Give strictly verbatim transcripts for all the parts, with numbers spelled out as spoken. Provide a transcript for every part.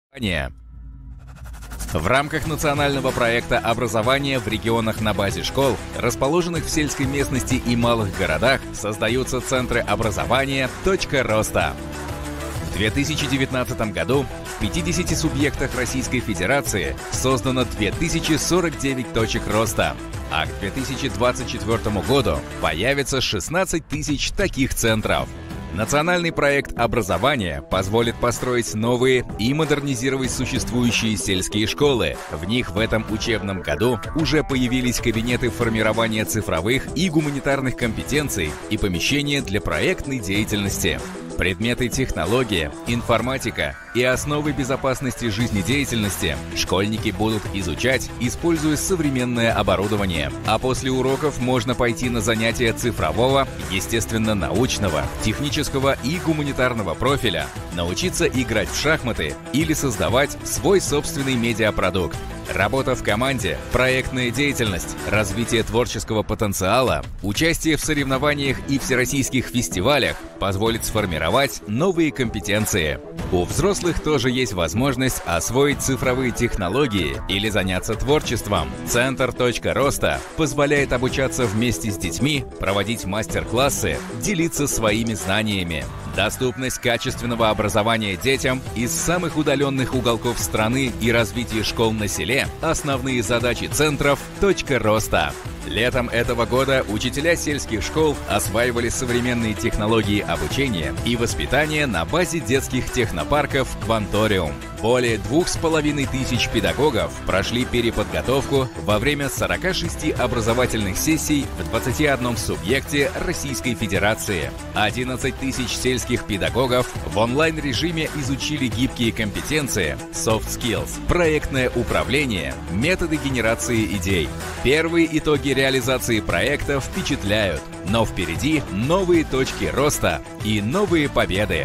В рамках национального проекта образования в регионах на базе школ, расположенных в сельской местности и малых городах, создаются центры образования «Точка роста». В две тысячи девятнадцатом году в пятидесяти субъектах Российской Федерации создано две тысячи сорок девять точек роста, а к две тысячи двадцать четвёртому году появится шестнадцать тысяч таких центров. Национальный проект образования позволит построить новые и модернизировать существующие сельские школы. В них в этом учебном году уже появились кабинеты формирования цифровых и гуманитарных компетенций и помещения для проектной деятельности. Предметы технология, информатика и основы безопасности жизнедеятельности школьники будут изучать, используя современное оборудование. А после уроков можно пойти на занятия цифрового, естественно-научного, технического и гуманитарного профиля, научиться играть в шахматы или создавать свой собственный медиапродукт. Работа в команде, проектная деятельность, развитие творческого потенциала, участие в соревнованиях и всероссийских фестивалях позволит сформировать новые компетенции. У взрослых тоже есть возможность освоить цифровые технологии или заняться творчеством. Центр «Точка роста» позволяет обучаться вместе с детьми, проводить мастер-классы, делиться своими знаниями. Доступность качественного образования детям из самых удаленных уголков страны и развитие школ на селе – основные задачи центров «Точка роста». Летом этого года учителя сельских школ осваивали современные технологии обучения и воспитания на базе детских технопарков «Кванториум». Более двух с половиной тысяч педагогов прошли переподготовку во время сорока шести образовательных сессий в двадцати одном субъекте Российской Федерации. одиннадцать тысяч сельских педагогов в онлайн-режиме изучили гибкие компетенции, soft skills, проектное управление, методы генерации идей. Первые итоги реализации проекта впечатляют, но впереди новые точки роста и новые победы.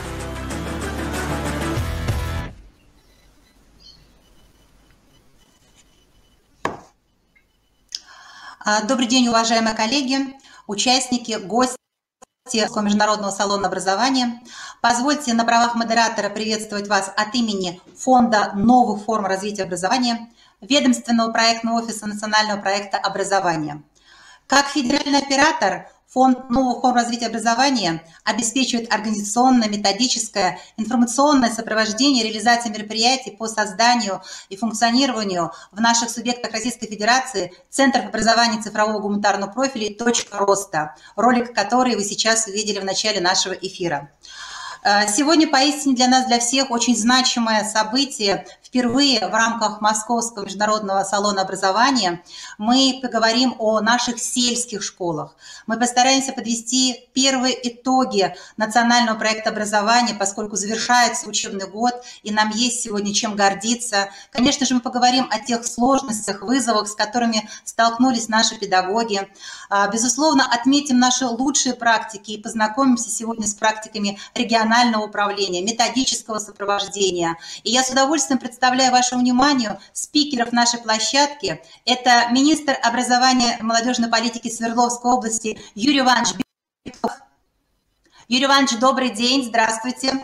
Добрый день, уважаемые коллеги, участники, гости Международного салона образования. Позвольте на правах модератора приветствовать вас от имени Фонда новых форм развития образования, ведомственного проектного офиса национального проекта образования. Как федеральный оператор, Фонд новых форм развития образования обеспечивает организационное, методическое, информационное сопровождение реализации мероприятий по созданию и функционированию в наших субъектах Российской Федерации центров образования цифрового гуманитарного профиля «Точка роста», ролик который вы сейчас увидели в начале нашего эфира. Сегодня поистине для нас, для всех, очень значимое событие. Впервые в рамках Московского международного салона образования мы поговорим о наших сельских школах. Мы постараемся подвести первые итоги национального проекта образования, поскольку завершается учебный год, и нам есть сегодня чем гордиться. Конечно же, мы поговорим о тех сложностях, вызовах, с которыми столкнулись наши педагоги. Безусловно, отметим наши лучшие практики и познакомимся сегодня с практиками регионального управления, методического сопровождения. И я с удовольствием представляю вашему вниманию спикеров нашей площадки. Это министр образования и молодежной политики Свердловской области Юрий Иванович Битов. Юрий Иванович, добрый день, здравствуйте.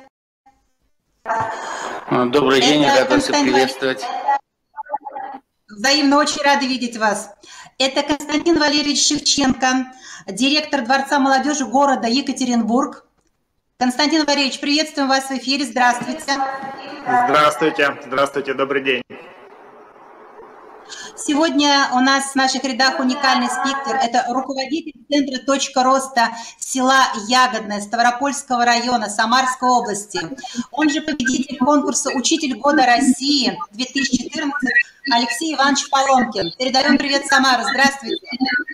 Добрый день, я рад вас приветствовать. Взаимно очень рады видеть вас. Это Константин Валерьевич Шевченко, директор Дворца молодежи города Екатеринбург. Константин Валерьевич, приветствуем вас в эфире. Здравствуйте. Здравствуйте. Здравствуйте. Добрый день. Сегодня у нас в наших рядах уникальный спикер. Это руководитель центра «Точка роста» села Ягодное Ставропольского района Самарской области. Он же победитель конкурса «Учитель года России» две тысячи четырнадцать Алексей Иванович Поломкин. Передаем привет Самару. Здравствуйте.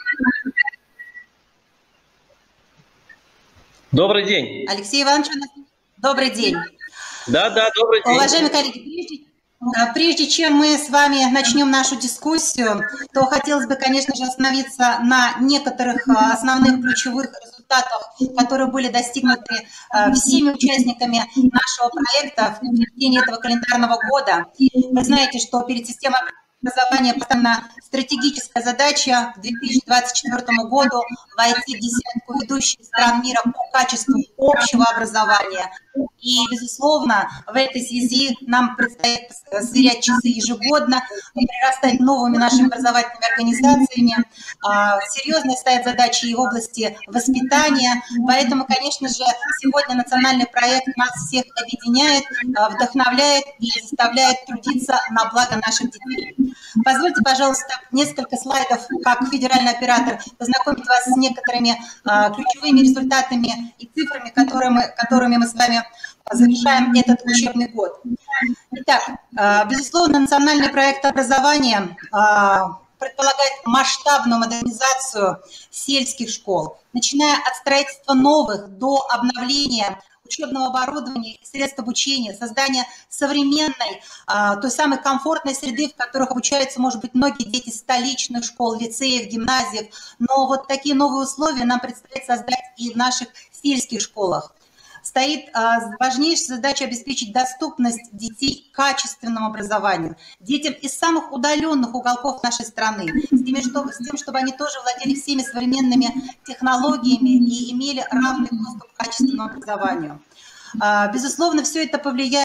Добрый день. Алексей Иванович, добрый день. Да, да, добрый день. Уважаемые коллеги, прежде, прежде чем мы с вами начнем нашу дискуссию, то хотелось бы, конечно же, остановиться на некоторых основных ключевых результатах, которые были достигнуты всеми участниками нашего проекта в течение этого календарного года. Вы знаете, что перед системой образования поставлена стратегическая задача к две тысячи двадцать четвёртому году войти в десятку ведущих стран мира по качеству общего образования И, безусловно, в этой связи нам предстоит сверять часы ежегодно, прирастать новыми нашими образовательными организациями. Серьезные стоят задачи и в области воспитания. Поэтому, конечно же, сегодня национальный проект нас всех объединяет, вдохновляет и заставляет трудиться на благо наших детей. Позвольте, пожалуйста, несколько слайдов, как федеральный оператор, познакомить вас с некоторыми ключевыми результатами и цифрами, которые мы, которыми мы с вами завершаем этот учебный год. Итак, безусловно, национальный проект образования предполагает масштабную модернизацию сельских школ, начиная от строительства новых до обновления учебного оборудования и средств обучения, создания современной, той самой комфортной среды, в которых обучаются, может быть, многие дети столичных школ, лицеев, гимназиев. Но вот такие новые условия нам предстоит создать и в наших сельских школах. Стоит важнейшая задача обеспечить доступность детей к качественному образованию, детям из самых удаленных уголков нашей страны, с тем, чтобы, с тем, чтобы они тоже владели всеми современными технологиями и имели равный доступ к качественному образованию. Безусловно, все это повлияет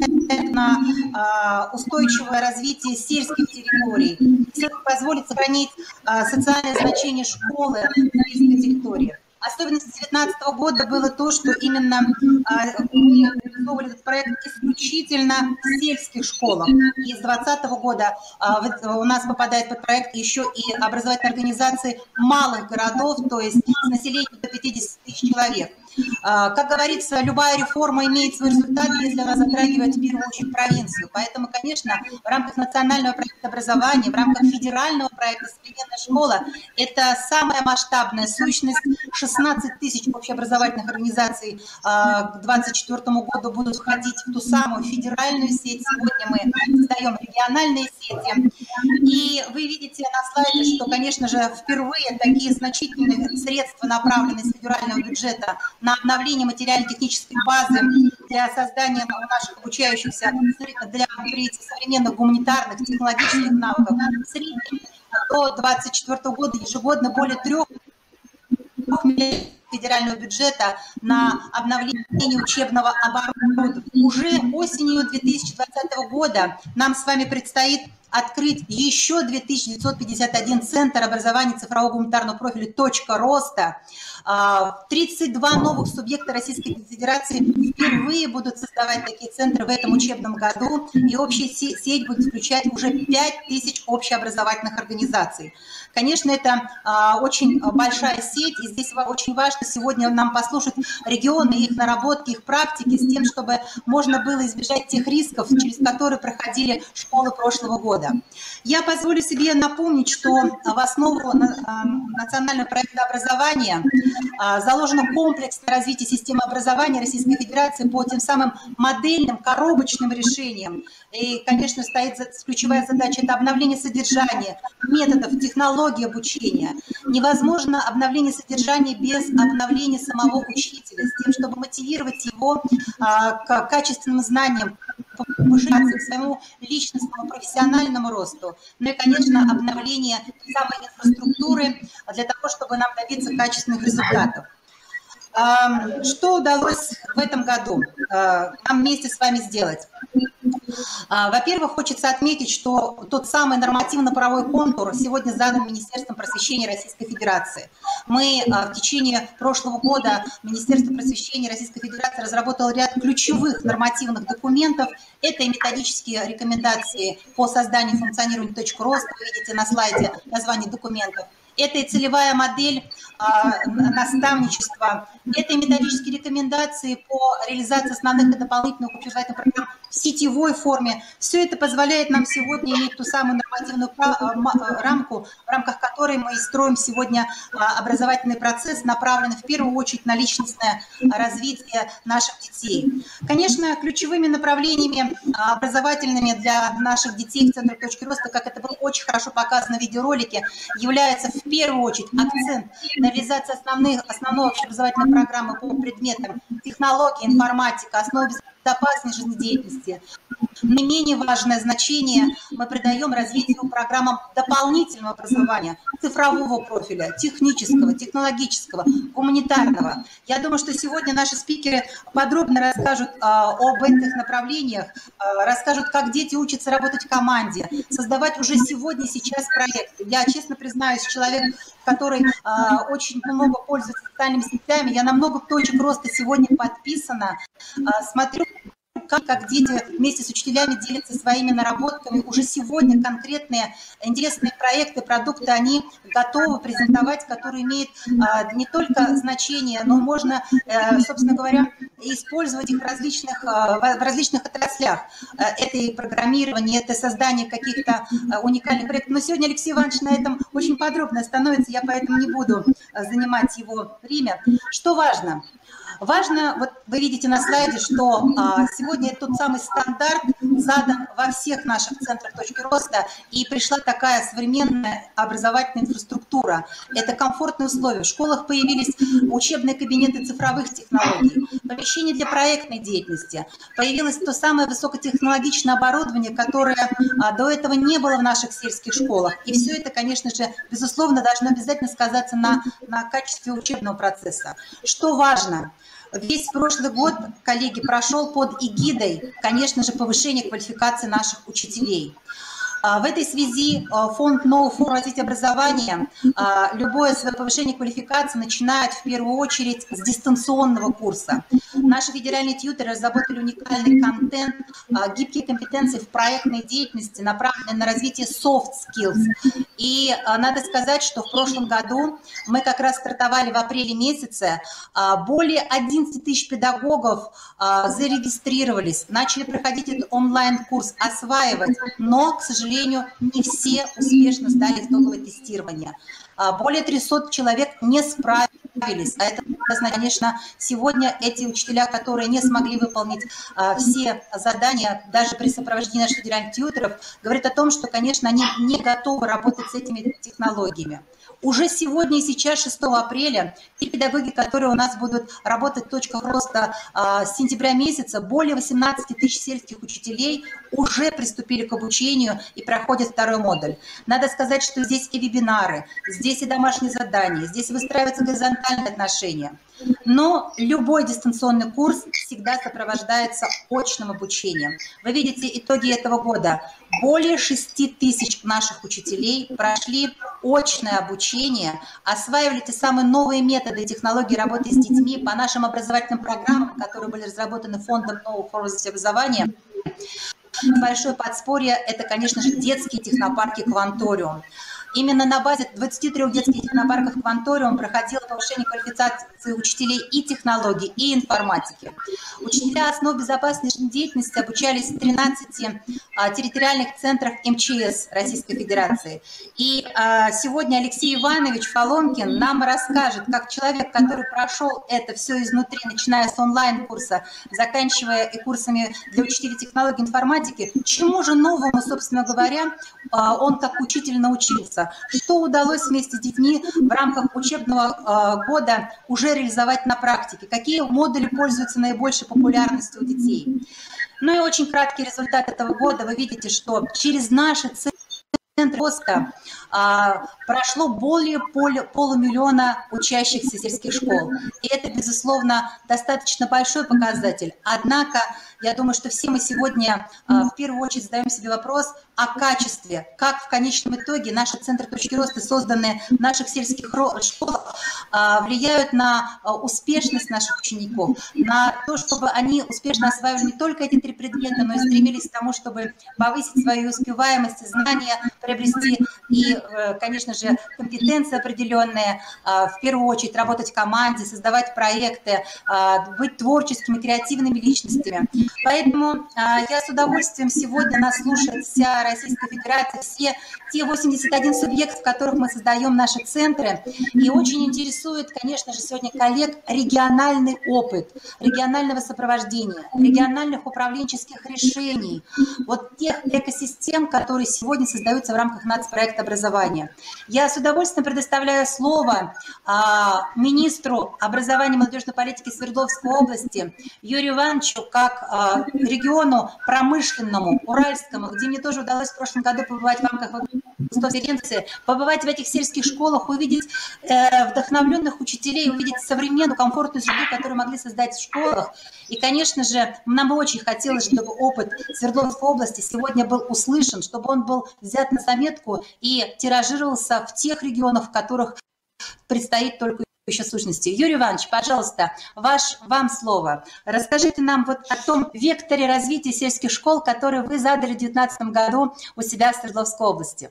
на устойчивое развитие сельских территорий, все это позволит сохранить социальное значение школы на сельской территории. Особенностью две тысячи девятнадцатого года было то, что именно мы реализовывали этот проект исключительно в сельских школах. И с две тысячи двадцатого года у нас попадает под проект еще и образовательные организации малых городов, то есть с населением до пятидесяти тысяч человек. Как говорится, любая реформа имеет свой результат, если она затрагивает в первую очередь провинцию. Поэтому, конечно, в рамках национального проекта образования, в рамках федерального проекта «Современная школа» это самая масштабная сущность. шестнадцать тысяч общеобразовательных организаций к двадцать четвёртому году будут входить в ту самую федеральную сеть. Сегодня мы создаем региональные сети. И вы видите на слайде, что, конечно же, впервые такие значительные средства направлены из федерального бюджета на обновление материально-технической базы для создания у наших обучающихся для современных гуманитарных, технологических навыков. В среднем до двадцать четвёртого года ежегодно более трех миллиардов федерального бюджета на обновление учебного оборудования. Уже осенью две тысячи двадцатого года нам с вами предстоит открыть еще две тысячи девятьсот пятьдесят один центр образования цифрового гуманитарного профиля «Точка роста». тридцать два новых субъекта Российской Федерации впервые будут создавать такие центры в этом учебном году, и общая сеть будет включать уже пять тысяч общеобразовательных организаций. Конечно, это очень большая сеть, и здесь очень важно сегодня нам послушать регионы, их наработки, их практики, с тем, чтобы можно было избежать тех рисков, через которые проходили школы прошлого года. Я позволю себе напомнить, что в основу национального проекта образования заложено комплексное развитие системы образования Российской Федерации по тем самым модельным, коробочным решениям. И, конечно, стоит ключевая задача – это обновление содержания, методов, технологий обучения. Невозможно обновление содержания без обновления самого учителя, с тем, чтобы мотивировать его к качественным знаниям, повышаться к своему личностному, профессиональному росту. Ну и, конечно, обновление самой инфраструктуры для того, чтобы нам добиться качественных результатов. Что удалось в этом году нам вместе с вами сделать? Во-первых, хочется отметить, что тот самый нормативно-правовой контур сегодня задан Министерством просвещения Российской Федерации. Мы в течение прошлого года Министерство просвещения Российской Федерации разработало ряд ключевых нормативных документов. Это и методические рекомендации по созданию и функционированию «Точка роста». Вы видите на слайде название документов. Это и целевая модель э, наставничества, это и методические рекомендации по реализации основных и дополнительных общеобразовательных программ в сетевой форме. Все это позволяет нам сегодня иметь ту самую нормативную рамку, в рамках которой мы строим сегодня образовательный процесс, направленный в первую очередь на личностное развитие наших детей. Конечно, ключевыми направлениями образовательными для наших детей в Центре «Точки роста», как это было очень хорошо показано в видеоролике, является в первую очередь акцент на реализации основных, основной общеобразовательной программы по предметам технологии, информатика, основы безопасной жизнедеятельности, Не менее важное значение мы придаем развитию программам дополнительного образования, цифрового профиля, технического, технологического, гуманитарного. Я думаю, что сегодня наши спикеры подробно расскажут а, об этих направлениях, а, расскажут, как дети учатся работать в команде, создавать уже сегодня, сейчас проекты. Я, честно признаюсь, человек, который а, очень много пользуется социальными сетями, я на много точек роста сегодня подписана, а, смотрю, Как, как дети вместе с учителями делятся своими наработками. Уже сегодня конкретные интересные проекты, продукты они готовы презентовать, которые имеют а, не только значение, но можно, а, собственно говоря, использовать их в различных, а, в различных отраслях. А, это и программирование, это создание каких-то а, уникальных проектов. Но сегодня Алексей Иванович на этом очень подробно остановится, я поэтому не буду а, занимать его время. Что важно? Важно, вот вы видите на слайде, что а, сегодня тот самый стандарт задан во всех наших центрах точки роста, и пришла такая современная образовательная инфраструктура. Это комфортные условия. В школах появились учебные кабинеты цифровых технологий, помещения для проектной деятельности. Появилось то самое высокотехнологичное оборудование, которое а, до этого не было в наших сельских школах. И все это, конечно же, безусловно, должно обязательно сказаться на, на качестве учебного процесса. Что важно? Весь прошлый год, коллеги, прошел под эгидой, конечно же, повышения квалификации наших учителей. В этой связи фонд Know for развитие образования любое свое повышение квалификации начинает в первую очередь с дистанционного курса. Наши федеральные тьюторы разработали уникальный контент, гибкие компетенции в проектной деятельности, направленные на развитие soft skills. И надо сказать, что в прошлом году мы как раз стартовали в апреле месяце, более одиннадцати тысяч педагогов зарегистрировались, начали проходить этот онлайн-курс, осваивать, но, к сожалению, не все успешно сдали итоговое тестирование. Более трёхсот человек не справились. А это, конечно, сегодня эти учителя, которые не смогли выполнить все задания, даже при сопровождении наших федеральных тьюторов, говорят о том, что, конечно, они не готовы работать с этими технологиями. Уже сегодня и сейчас, шестого апреля, те педагоги, которые у нас будут работать в точках роста а, с сентября месяца, более восемнадцати тысяч сельских учителей уже приступили к обучению и проходят второй модуль. Надо сказать, что здесь и вебинары, здесь и домашние задания, здесь выстраиваются горизонтальные отношения. Но любой дистанционный курс всегда сопровождается очным обучением. Вы видите итоги этого года. Более шести тысяч наших учителей прошли очное обучение, осваивали те самые новые методы и технологии работы с детьми по нашим образовательным программам, которые были разработаны фондом Know for развитие образования. Большое подспорье – это, конечно же, детские технопарки «Кванториум». Именно на базе двадцати трёх детских технопарков «Кванториум» проходило повышение квалификации учителей и технологий, и информатики. Учителя основ безопасной деятельности обучались в тринадцати а, территориальных центрах эм че эс Российской Федерации. И а, сегодня Алексей Иванович Фоломкин нам расскажет, как человек, который прошел это все изнутри, начиная с онлайн-курса, заканчивая и курсами для учителей технологий информатики, чему же новому, собственно говоря, а, он как учитель научился. Что удалось вместе с детьми в рамках учебного э, года уже реализовать на практике? Какие модули пользуются наибольшей популярностью у детей? Ну и очень краткий результат этого года. Вы видите, что через наши центры роста а, прошло более полумиллиона учащихся сельских школ. И это, безусловно, достаточно большой показатель. Однако, я думаю, что все мы сегодня а, в первую очередь задаем себе вопрос о качестве, как в конечном итоге наши центры точки роста, созданные в наших сельских школах, а, влияют на а, успешность наших учеников, на то, чтобы они успешно осваивали не только эти три предмета, но и стремились к тому, чтобы повысить свою успеваемость, знания, приобрести и, конечно же, компетенции определенные, в первую очередь работать в команде, создавать проекты, быть творческими, креативными личностями. Поэтому я с удовольствием сегодня нас слушает вся Российская Федерация, все те восемьдесят один субъект, в которых мы создаем наши центры, и очень интересует интересует, конечно же, сегодня коллег региональный опыт, регионального сопровождения, региональных управленческих решений, вот тех экосистем, которые сегодня создаются в рамках нацпроекта образования. Я с удовольствием предоставляю слово а, министру образования и молодежной политики Свердловской области Юрию Ивановичу, как а, региону промышленному, уральскому, где мне тоже удалось в прошлом году побывать в рамках конференции, побывать в этих сельских школах, увидеть э, вдохновленных учителей, увидеть современную, комфортную среду, которую могли создать в школах. И, конечно же, нам бы очень хотелось, чтобы опыт Свердловской области сегодня был услышан, чтобы он был взят на заметку и тиражировался в тех регионах, в которых предстоит только еще сущности. Юрий Иванович, пожалуйста, ваш, вам слово. Расскажите нам вот о том векторе развития сельских школ, который вы задали в две тысячи девятнадцатом году у себя в Свердловской области.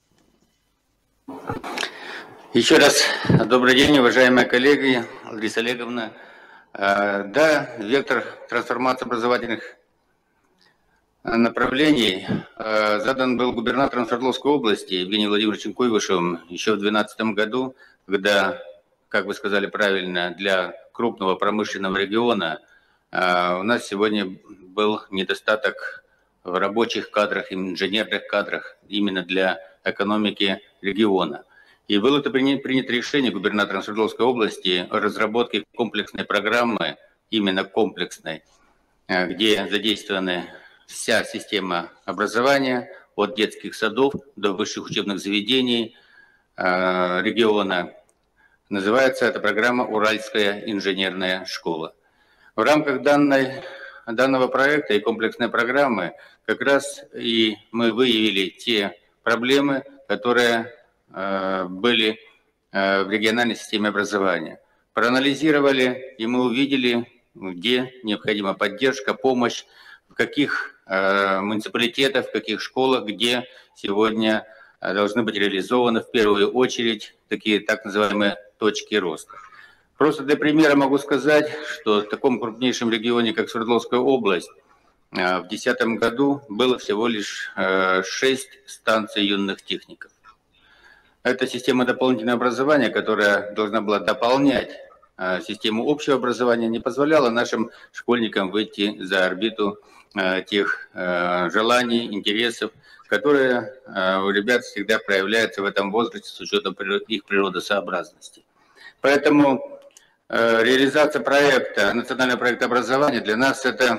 Еще раз добрый день, уважаемые коллеги, Лариса Олеговна. Да, вектор трансформации образовательных направлений задан был губернатором Свердловской области Евгением Владимировичем Куйвышевым еще в две тысячи двенадцатом году, когда, как вы сказали правильно, для крупного промышленного региона у нас сегодня был недостаток в рабочих кадрах, инженерных кадрах именно для экономики региона. И было это принято решение губернатором Свердловской области о разработке комплексной программы, именно комплексной, где задействованы вся система образования, от детских садов до высших учебных заведений региона. Называется эта программа «Уральская инженерная школа». В рамках данной, данного проекта и комплексной программы как раз и мы выявили те проблемы, которые э, были э, в региональной системе образования. Проанализировали, и мы увидели, где необходима поддержка, помощь, в каких э, муниципалитетах, в каких школах, где сегодня э, должны быть реализованы в первую очередь такие так называемые точки роста. Просто для примера могу сказать, что в таком крупнейшем регионе, как Свердловская область, в две тысячи десятом году было всего лишь шесть станций юных техников. Это система дополнительного образования, которая должна была дополнять систему общего образования, не позволяла нашим школьникам выйти за орбиту тех желаний, интересов, которые у ребят всегда проявляются в этом возрасте с учетом их природосообразности. Поэтому реализация проекта, национального проекта образования для нас это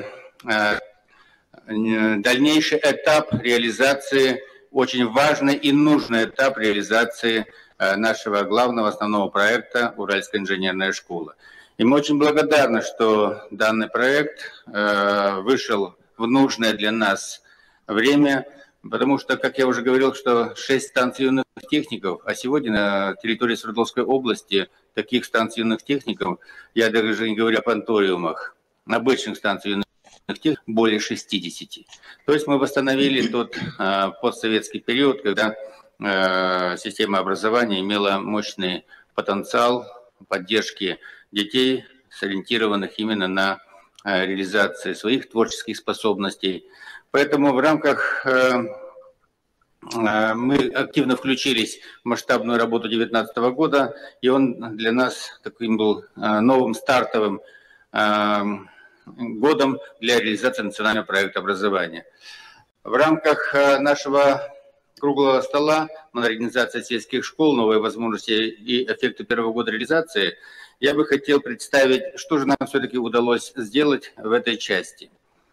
дальнейший этап реализации, очень важный и нужный этап реализации нашего главного основного проекта «Уральская инженерная школа». И мы очень благодарны, что данный проект вышел в нужное для нас время, потому что, как я уже говорил, что шесть станций юных техников, а сегодня на территории Свердловской области таких станций юных техников, я даже не говорю о панториумах, обычных станций юных техников, более шестидесяти. То есть мы восстановили тот э, постсоветский период, когда э, система образования имела мощный потенциал поддержки детей, сориентированных именно на э, реализацию своих творческих способностей. Поэтому в рамках э, э, мы активно включились в масштабную работу две тысячи девятнадцатого года, и он для нас таким был э, новым стартовым э, годом для реализации национального проекта образования. В рамках э, нашего круглого стола «Модернизация сельских школ. Новые возможности и эффекты первого года реализации» я бы хотел представить, что же нам все-таки удалось сделать в этой части.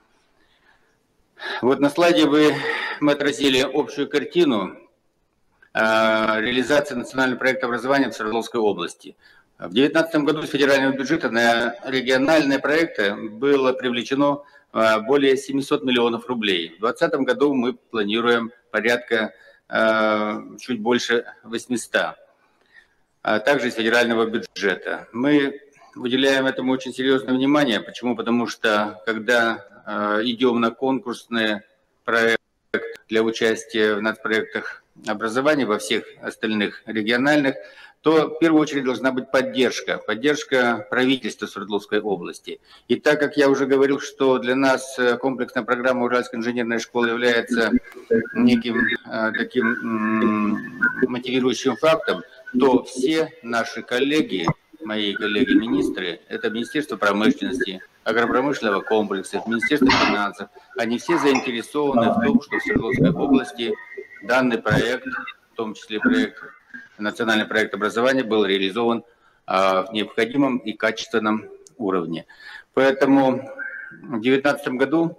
Вот на слайде вы, мы отразили общую картину э, реализации национального проекта образования в Свердловской области. В две тысячи девятнадцатом году из федерального бюджета на региональные проекты было привлечено э, более семисот миллионов рублей. В две тысячи двадцатом году мы планируем порядка э, чуть больше восьмисот, а также из федерального бюджета. Мы выделяем этому очень серьезное внимание. Почему? Потому что когда идем на конкурсные проекты для участия в нацпроектах образования во всех остальных региональных, то в первую очередь должна быть поддержка, поддержка правительства Свердловской области. И так как я уже говорил, что для нас комплексная программа Уральской инженерной школы является неким таким мотивирующим фактом, то все наши коллеги, мои коллеги-министры, это Министерство промышленности, агропромышленного комплекса, Министерство финансов, они все заинтересованы в том, что в Свердловской области данный проект, в том числе проект, национальный проект образования, был реализован а, в необходимом и качественном уровне. Поэтому в две тысячи девятнадцатом году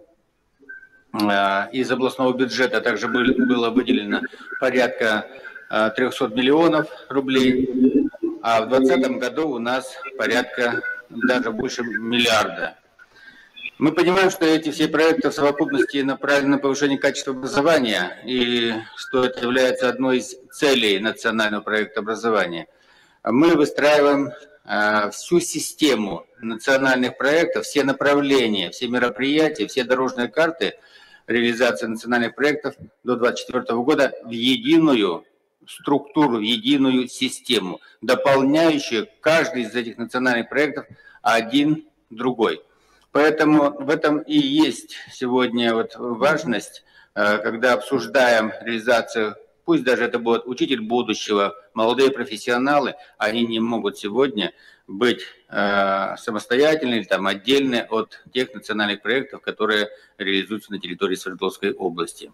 а, из областного бюджета также был, было выделено порядка а, трехсот миллионов рублей, а в две тысячи двадцатом году у нас порядка даже больше миллиарда. Мы понимаем, что эти все проекты в совокупности направлены на повышение качества образования, и что это является одной из целей национального проекта образования. Мы выстраиваем э, всю систему национальных проектов, все направления, все мероприятия, все дорожные карты реализации национальных проектов до две тысячи двадцать четвёртого года в единую структуру, в единую систему, дополняющую каждый из этих национальных проектов один другой. Поэтому в этом и есть сегодня вот важность, когда обсуждаем реализацию, пусть даже это будет учитель будущего, молодые профессионалы, они не могут сегодня быть э, самостоятельными, там, отдельны от тех национальных проектов, которые реализуются на территории Свердловской области.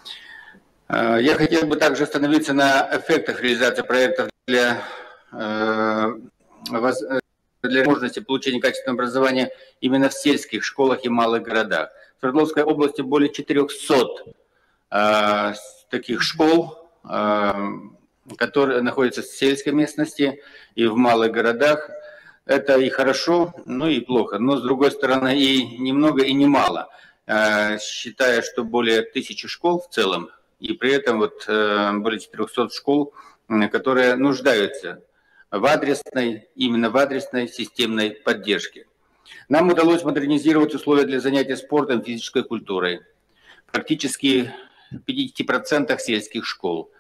Э, я хотел бы также остановиться на эффектах реализации проектов для э, воз... для возможности получения качественного образования именно в сельских школах и малых городах. В Свердловской области более четырёхсот э, таких школ, э, которые находятся в сельской местности и в малых городах. Это и хорошо, но и плохо. Но, с другой стороны, и немного, и немало. Э, считая, что более тысячи школ в целом, и при этом вот, э, более четырёхсот школ, которые нуждаются в адресной, именно в адресной системной поддержке. Нам удалось модернизировать условия для занятия спортом, физической культурой. Практически в пятидесяти процентах сельских школ.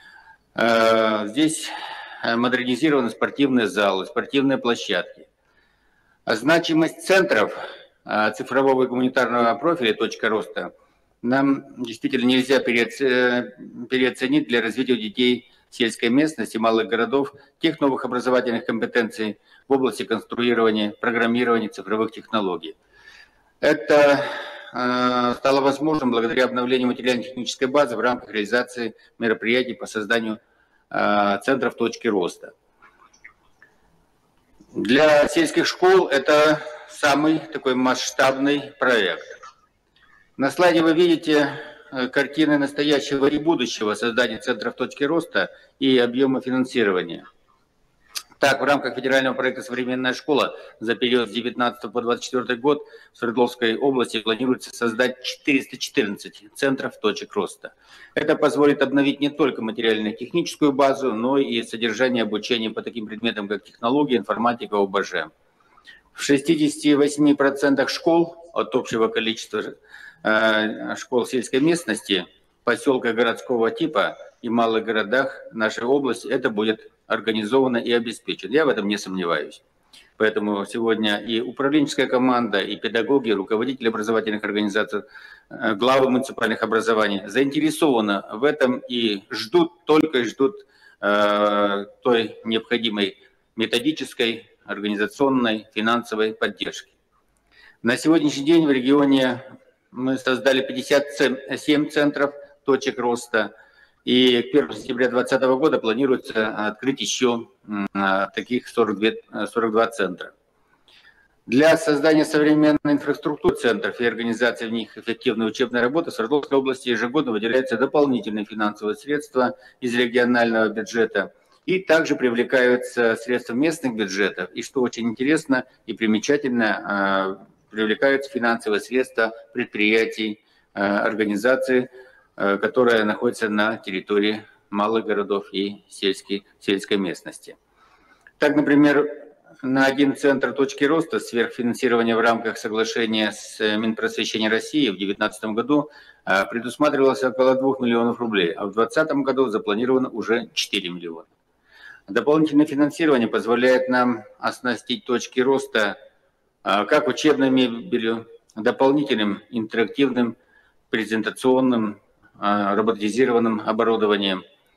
Здесь модернизированы спортивные залы, спортивные площадки. Значимость центров цифрового и гуманитарного профиля «Точка роста» нам действительно нельзя переоценить для развития детей сельской местности, малых городов, тех новых образовательных компетенций в области конструирования, программирования цифровых технологий. Это э, стало возможным благодаря обновлению материально-технической базы в рамках реализации мероприятий по созданию э, центров точки роста. Для сельских школ это самый такой масштабный проект. На слайде вы видите картины настоящего и будущего создания центров точки роста и объема финансирования. Так, в рамках федерального проекта «Современная школа» за период с две тысячи девятнадцатого по две тысячи двадцать четвёртый год в Свердловской области планируется создать четыреста четырнадцать центров точек роста. Это позволит обновить не только материально-техническую базу, но и содержание обучения по таким предметам, как технология, информатика, ОБЖ. В шестидесяти восьми процентах школ от общего количества школ сельской местности, поселка городского типа и малых городах нашей области это будет организовано и обеспечено. Я в этом не сомневаюсь. Поэтому сегодня и управленческая команда, и педагоги, и руководители образовательных организаций, главы муниципальных образований заинтересованы в этом и ждут, только и ждут э, той необходимой методической, организационной, финансовой поддержки. На сегодняшний день в регионе мы создали пятьдесят семь центров точек роста, и к первому сентября две тысячи двадцатого года планируется открыть еще таких сорок два центра. Для создания современной инфраструктуры центров и организации в них эффективной учебной работы в Свердловской области ежегодно выделяются дополнительные финансовые средства из регионального бюджета, и также привлекаются средства местных бюджетов, и что очень интересно и примечательно, привлекаются финансовые средства предприятий, организаций, которые находятся на территории малых городов и сельской, сельской местности. Так, например, на один центр точки роста сверхфинансирования в рамках соглашения с Минпросвещением России в две тысячи девятнадцатом году предусматривалось около двух миллионов рублей, а в две тысячи двадцатом году запланировано уже четыре миллиона. Дополнительное финансирование позволяет нам оснастить точки роста как учебной мебелью, дополнительным интерактивным, презентационным, роботизированным оборудованием,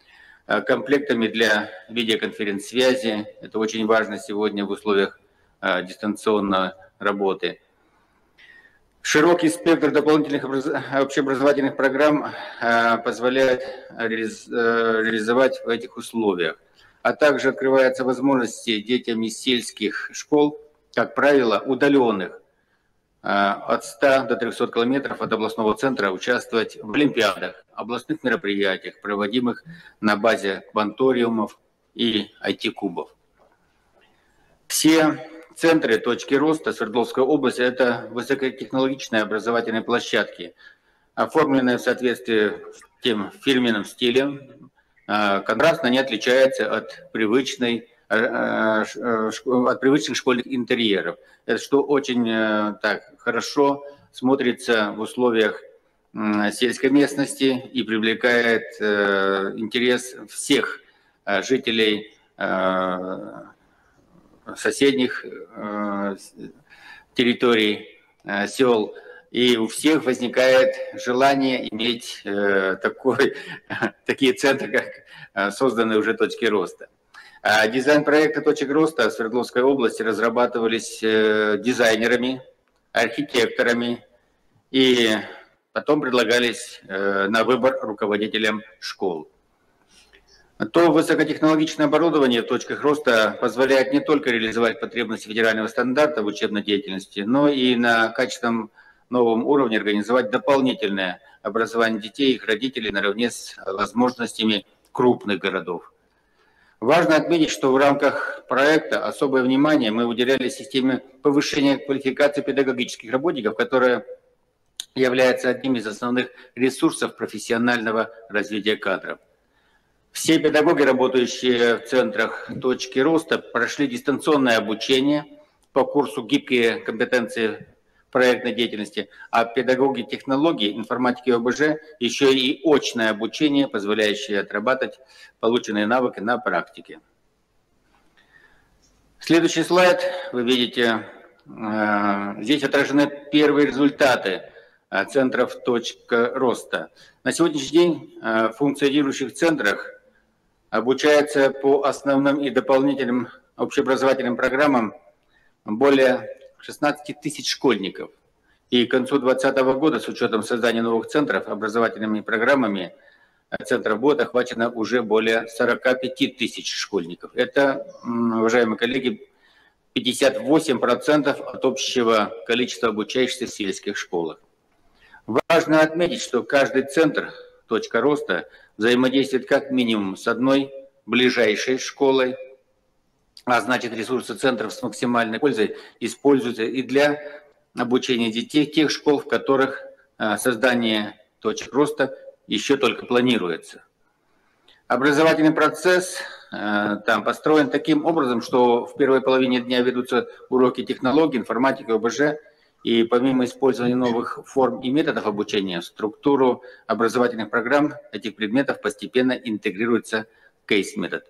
комплектами для видеоконференц-связи. Это очень важно сегодня в условиях дистанционной работы. Широкий спектр дополнительных общеобразовательных программ позволяет реализовать в этих условиях. А также открываются возможности детям из сельских школ, как правило, удаленных, от ста до трёхсот километров от областного центра, участвовать в олимпиадах, областных мероприятиях, проводимых на базе кванториумов и ай ти-кубов. Все центры «Точки роста» Свердловской области – это высокотехнологичные образовательные площадки, оформленные в соответствии с тем фирменным стилем, контрастно не отличается от привычной, от привычных школьных интерьеров. Это что очень так хорошо смотрится в условиях сельской местности и привлекает интерес всех жителей соседних территорий, сел. И у всех возникает желание иметь такой, такие центры, как созданные уже точки роста. Дизайн проекта точек роста в Свердловской области разрабатывались дизайнерами, архитекторами и потом предлагались на выбор руководителям школ. То высокотехнологичное оборудование в точках роста позволяет не только реализовать потребности федерального стандарта в учебной деятельности, но и на качественном новом уровне организовать дополнительное образование детей и их родителей наравне с возможностями крупных городов. Важно отметить, что в рамках проекта особое внимание мы уделяли системе повышения квалификации педагогических работников, которая является одним из основных ресурсов профессионального развития кадров. Все педагоги, работающие в центрах точки роста, прошли дистанционное обучение по курсу «Гибкие компетенции проектной деятельности», а педагоги технологий, информатики и о бэ жэ еще и очное обучение, позволяющее отрабатывать полученные навыки на практике. Следующий слайд. Вы видите, здесь отражены первые результаты центров точка роста. На сегодняшний день в функционирующих центрах обучается по основным и дополнительным общеобразовательным программам более шестнадцати тысяч школьников. И к концу две тысячи двадцатого года, с учетом создания новых центров, образовательными программами центров будет охвачено уже более сорока пяти тысяч школьников. Это, уважаемые коллеги, пятьдесят восемь процентов от общего количества обучающихся в сельских школах. Важно отметить, что каждый центр точка роста взаимодействует как минимум с одной ближайшей школой, а значит ресурсы центров с максимальной пользой используются и для обучения детей тех школ, в которых создание точек роста еще только планируется. Образовательный процесс там построен таким образом, что в первой половине дня ведутся уроки технологий, информатики, о бэ жэ, и помимо использования новых форм и методов обучения, в структуру образовательных программ этих предметов постепенно интегрируется кейс-метод.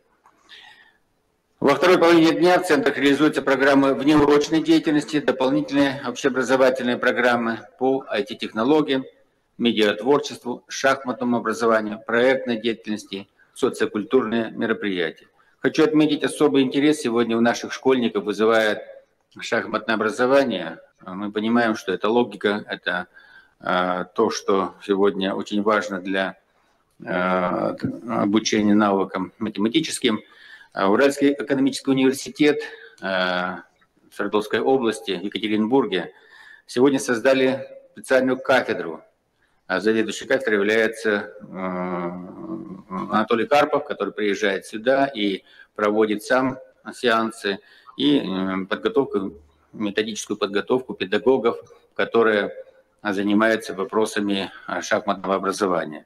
Во второй половине дня в центрах реализуются программы внеурочной деятельности, дополнительные общеобразовательные программы по ай ти-технологиям, медиатворчеству, шахматному образованию, проектной деятельности, социокультурные мероприятия. Хочу отметить, особый интерес сегодня у наших школьников вызывает шахматное образование. Мы понимаем, что это логика, это э, то, что сегодня очень важно для э, обучения навыкам математическим. Уральский экономический университет э, в Свердловской области, в Екатеринбурге, сегодня создали специальную кафедру. А заведующей кафедрой является э, Анатолий Карпов, который приезжает сюда и проводит сам сеансы и э, подготовку, методическую подготовку педагогов, которые занимаются вопросами шахматного образования.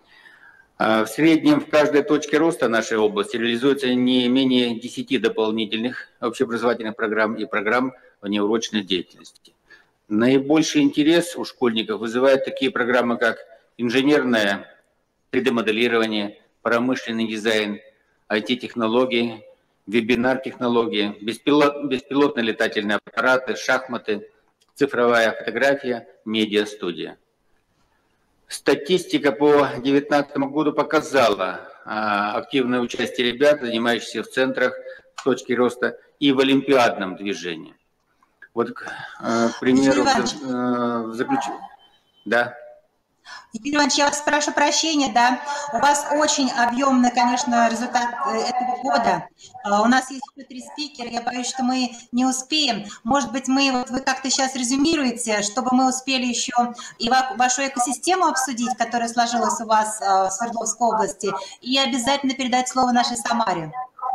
В среднем в каждой точке роста нашей области реализуется не менее десяти дополнительных общеобразовательных программ и программ внеурочной деятельности. Наибольший интерес у школьников вызывают такие программы, как инженерное три дэ-моделирование, промышленный дизайн, ай ти-технологии, вебинар-технологии, беспилот, беспилотные летательные аппараты, шахматы, цифровая фотография, медиа-студия. Статистика по две тысячи девятнадцатому году показала, активное участие ребят, занимающихся в центрах, в точке роста и в олимпиадном движении. Вот, к примеру, в заключение. Да. Юрий Иванович, я вас прошу прощения, да, у вас очень объемный, конечно, результат этого года. У нас есть еще три спикера, я боюсь, что мы не успеем. Может быть, мы, вот вы как-то сейчас резюмируете, чтобы мы успели еще и вашу экосистему обсудить, которая сложилась у вас в Свердловской области, и обязательно передать слово нашей Самаре.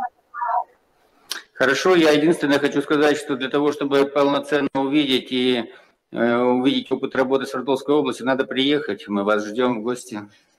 Хорошо, я единственное хочу сказать, что для того, чтобы полноценно увидеть и увидеть опыт работы Свердловской области, надо приехать. Мы вас ждем в гости.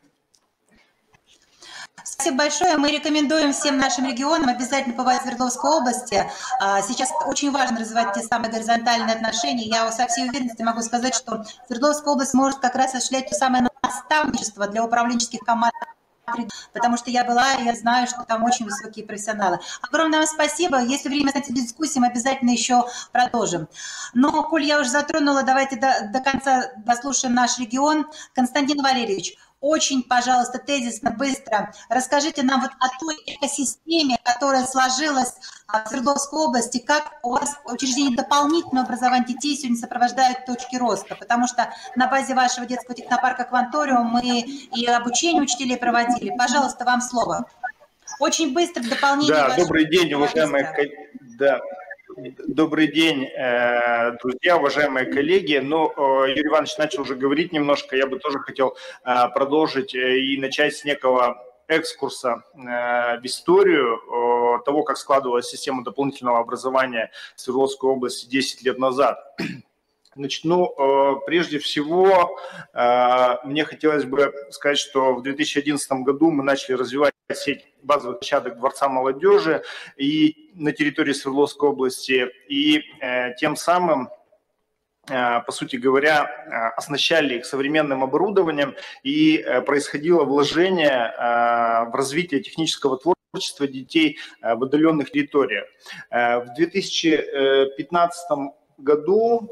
Спасибо большое. Мы рекомендуем всем нашим регионам обязательно побывать в Свердловской области. Сейчас очень важно развивать те самые горизонтальные отношения. Я со всей уверенностью могу сказать, что Свердловская область может как раз осуществлять то самое наставничество для управленческих команд, потому что я была, и я знаю, что там очень высокие профессионалы. Огромное вам спасибо. Если время останется для дискуссии, мы обязательно еще продолжим. Но, коль я уже затронула, давайте до, до конца дослушаем наш регион. Константин Валерьевич, очень, пожалуйста, тезисно, быстро расскажите нам вот о той экосистеме, которая сложилась в Свердловской области, как у вас учреждение дополнительного образования детей сегодня сопровождают точки роста, потому что на базе вашего детского технопарка «Кванториум» мы и обучение учителей проводили. Пожалуйста, вам слово. Очень быстро в дополнение. Да, добрый день, уважаемые коллеги. Да. Добрый день, друзья, уважаемые коллеги. Ну, Юрий Иванович начал уже говорить немножко, я бы тоже хотел продолжить и начать с некого экскурса в историю того, как складывалась система дополнительного образования в Свердловской области десять лет назад. Значит, ну, прежде всего, мне хотелось бы сказать, что в две тысячи одиннадцатом году мы начали развивать сеть базовых площадок Дворца молодежи и на территории Свердловской области, и тем самым, по сути говоря, оснащали их современным оборудованием, и происходило вложение в развитие технического творчества детей в отдаленных территориях. В две тысячи пятнадцатом году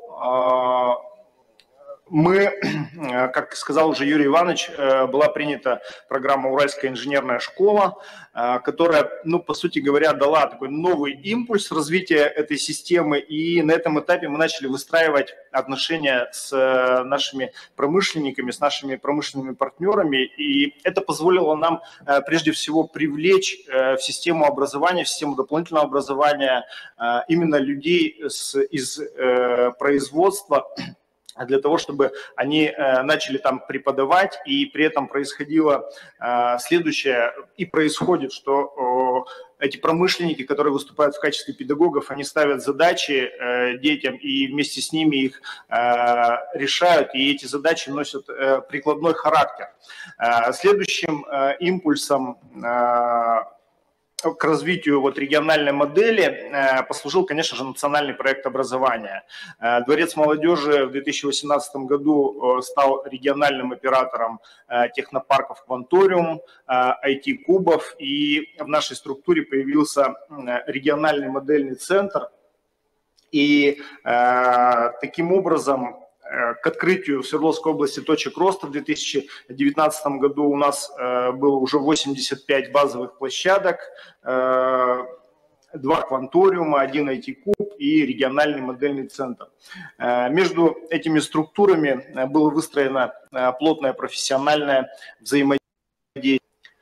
мы, как сказал уже Юрий Иванович, была принята программа «Уральская инженерная школа», которая, ну, по сути говоря, дала такой новый импульс развития этой системы, и на этом этапе мы начали выстраивать отношения с нашими промышленниками, с нашими промышленными партнерами, и это позволило нам прежде всего привлечь в систему образования, в систему дополнительного образования именно людей из производства, для того, чтобы они э, начали там преподавать, и при этом происходило э, следующее, и происходит, что э, эти промышленники, которые выступают в качестве педагогов, они ставят задачи э, детям, и вместе с ними их э, решают, и эти задачи носят э, прикладной характер. Э, следующим э, импульсом э, к развитию вот региональной модели послужил, конечно же, национальный проект образования. Дворец молодежи в две тысячи восемнадцатом году стал региональным оператором технопарков «Кванториум», ай ти-кубов, и в нашей структуре появился региональный модельный центр. И таким образом к открытию в Свердловской области точек роста в две тысячи девятнадцатом году у нас было уже восемьдесят пять базовых площадок, два «Кванториума», один ай ти-куб и региональный модельный центр. Между этими структурами было выстроено плотное профессиональное взаимодействие.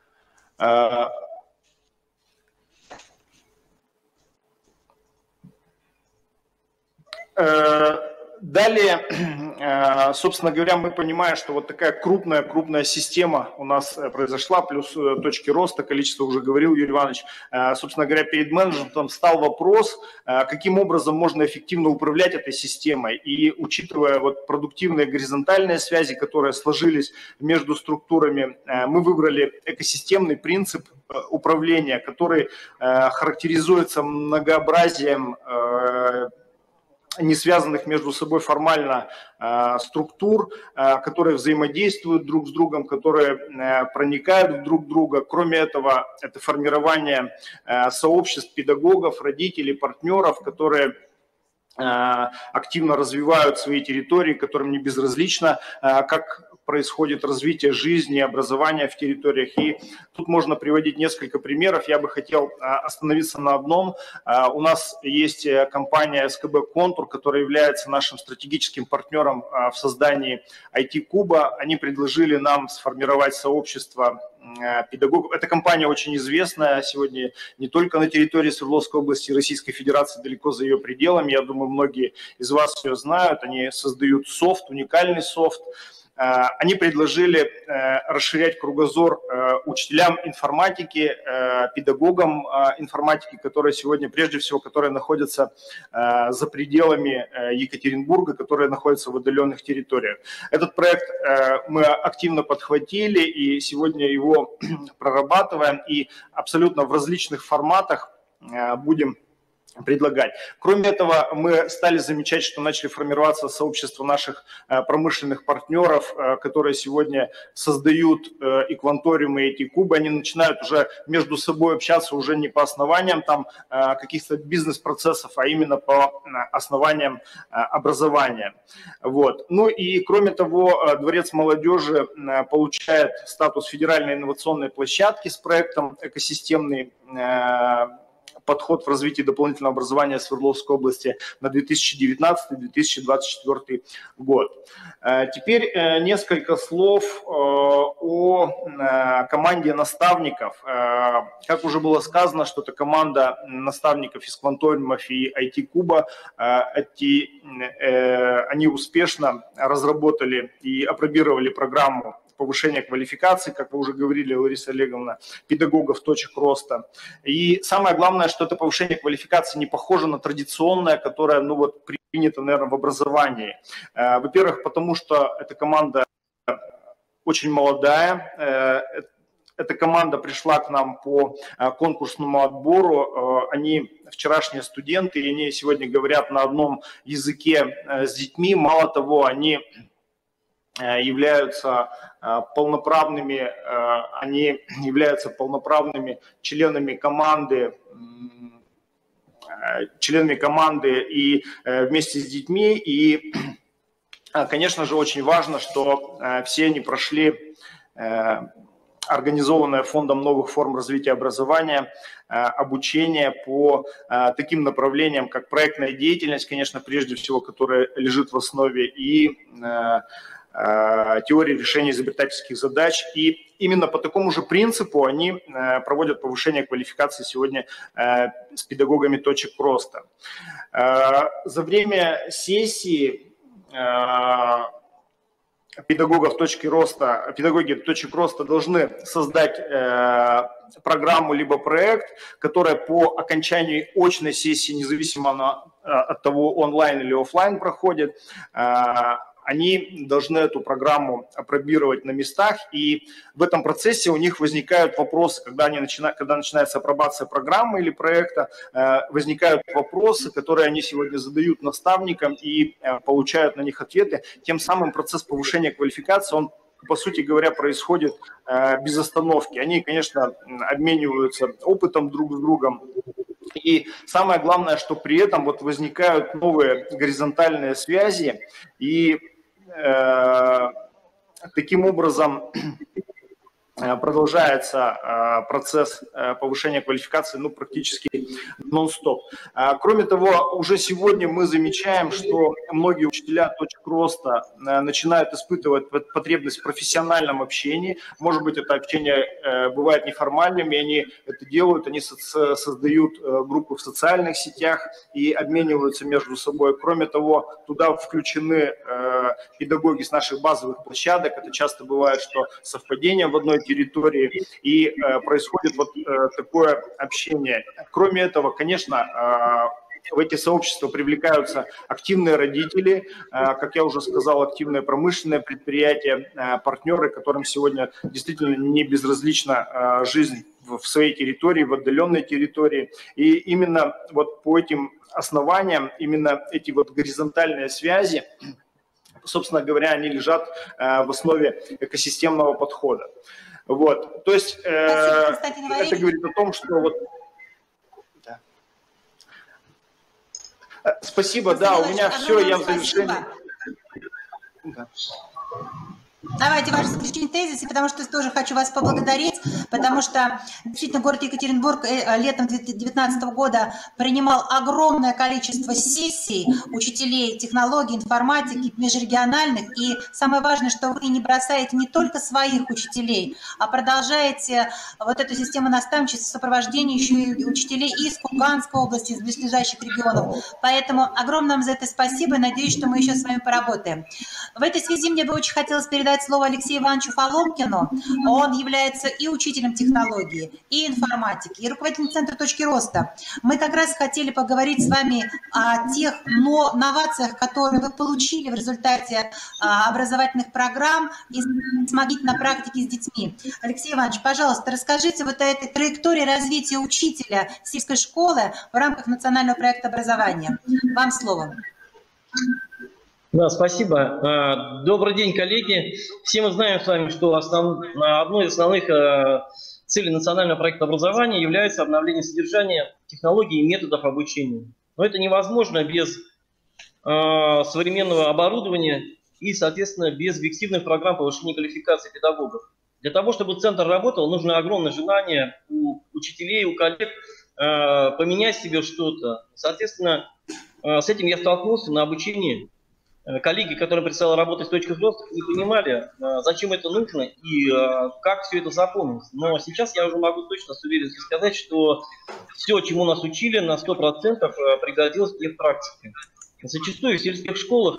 Далее, собственно говоря, мы понимаем, что вот такая крупная-крупная система у нас произошла, плюс точки роста, количество уже говорил Юрий Иванович. Собственно говоря, перед менеджментом стал вопрос, каким образом можно эффективно управлять этой системой. И учитывая вот продуктивные горизонтальные связи, которые сложились между структурами, мы выбрали экосистемный принцип управления, который характеризуется многообразием не связанных между собой формально э, структур, э, которые взаимодействуют друг с другом, которые э, проникают друг в друга. Кроме этого, это формирование э, сообществ педагогов, родителей, партнеров, которые э, активно развивают свои территории, которым не безразлично, э, как происходит развитие жизни, образования в территориях. И тут можно приводить несколько примеров. Я бы хотел остановиться на одном. У нас есть компания эс ка бэ «Контур», которая является нашим стратегическим партнером в создании ай ти-куба. Они предложили нам сформировать сообщество педагогов. Эта компания очень известная сегодня не только на территории Свердловской области и Российской Федерации, далеко за ее пределами. Я думаю, многие из вас ее знают. Они создают софт, уникальный софт. Они предложили расширять кругозор учителям информатики, педагогам информатики, которые сегодня, прежде всего, которые находятся за пределами Екатеринбурга, которые находятся в отдаленных территориях. Этот проект мы активно подхватили и сегодня его прорабатываем и абсолютно в различных форматах будем предлагать. Кроме этого, мы стали замечать, что начали формироваться сообщества наших промышленных партнеров, которые сегодня создают и кванториумы, и ай ти-кубы. Они начинают уже между собой общаться уже не по основаниям там каких-то бизнес-процессов, а именно по основаниям образования. Вот. Ну и кроме того, Дворец молодежи получает статус федеральной инновационной площадки с проектом «Экосистемный подход в развитии дополнительного образования Свердловской области на две тысячи девятнадцатый — две тысячи двадцать четвёртый год. Теперь несколько слов о команде наставников. Как уже было сказано, что это команда наставников из кванториумов и ай ти-куба. Они успешно разработали и апробировали программу повышения квалификации, как вы уже говорили, Лариса Олеговна, педагогов точек роста. И самое главное, что это повышение квалификации не похоже на традиционное, которое, ну вот, принято, наверное, в образовании. Во-первых, потому что эта команда очень молодая. Эта команда пришла к нам по конкурсному отбору. Они вчерашние студенты, и они сегодня говорят на одном языке с детьми. Мало того, они являются полноправными, они являются полноправными членами команды, членами команды и вместе с детьми. И, конечно же, очень важно, что все они прошли организованное фондом новых форм развития образования, обучение по таким направлениям, как проектная деятельность, конечно, прежде всего, которая лежит в основе, и теории решения изобретательских задач. И именно по такому же принципу они проводят повышение квалификации сегодня с педагогами точек роста. За время сессии педагогов точки роста, педагоги точек роста должны создать программу либо проект, которая по окончании очной сессии, независимо от того, онлайн или офлайн проходит, они должны эту программу апробировать на местах, и в этом процессе у них возникают вопросы, когда, они начинают, когда начинается апробация программы или проекта, возникают вопросы, которые они сегодня задают наставникам и получают на них ответы. Тем самым процесс повышения квалификации, он, по сути говоря, происходит без остановки. Они, конечно, обмениваются опытом друг с другом. И самое главное, что при этом вот возникают новые горизонтальные связи, и э, таким образом продолжается процесс повышения квалификации, ну, практически нон-стоп. Кроме того, уже сегодня мы замечаем, что многие учителя точек роста начинают испытывать потребность в профессиональном общении. Может быть, это общение бывает неформальным, и они это делают, они создают группы в социальных сетях и обмениваются между собой. Кроме того, туда включены педагоги с наших базовых площадок. Это часто бывает, что совпадение в одной территории, и э, происходит вот э, такое общение. Кроме этого, конечно, э, в эти сообщества привлекаются активные родители, э, как я уже сказал, активные промышленные предприятия, э, партнеры, которым сегодня действительно не безразлична э, жизнь в, в своей территории, в отдаленной территории. И именно вот по этим основаниям, именно эти вот горизонтальные связи, собственно говоря, они лежат э, в основе экосистемного подхода. Вот, то есть э, это говорит о том, что вот... Да. Спасибо, да, у меня все, я в завершении. Да. Давайте ваши заключительные тезисы, потому что тоже хочу вас поблагодарить, потому что действительно город Екатеринбург летом две тысячи девятнадцатого года принимал огромное количество сессий учителей технологий, информатики, межрегиональных. И самое важное, что вы не бросаете не только своих учителей, а продолжаете вот эту систему наставничества, сопровождения еще и учителей из Курганской области, из близлежащих регионов. Поэтому огромное вам за это спасибо и надеюсь, что мы еще с вами поработаем. В этой связи мне бы очень хотелось передать слово Алексею Ивановичу Фоломкину. Он является и учителем технологии, и информатики, и руководителем Центра точки роста. Мы как раз хотели поговорить с вами о тех новациях, которые вы получили в результате образовательных программ и смогли на практике с детьми. Алексей Иванович, пожалуйста, расскажите вот о этой траектории развития учителя сельской школы в рамках национального проекта образования. Вам слово. Да, спасибо. Добрый день, коллеги. Все мы знаем с вами, что основ... одной из основных целей национального проекта образования является обновление содержания, технологий и методов обучения. Но это невозможно без современного оборудования и, соответственно, без объективных программ повышения квалификации педагогов. Для того, чтобы центр работал, нужно огромное желание у учителей, у коллег поменять себе что-то. Соответственно, с этим я столкнулся на обучении. Коллеги, которые предстояло работать с точкой роста, не понимали, зачем это нужно и как все это запомнить. Но сейчас я уже могу точно с уверенностью сказать, что все, чему нас учили, на сто процентов пригодилось и в практике. Зачастую в сельских школах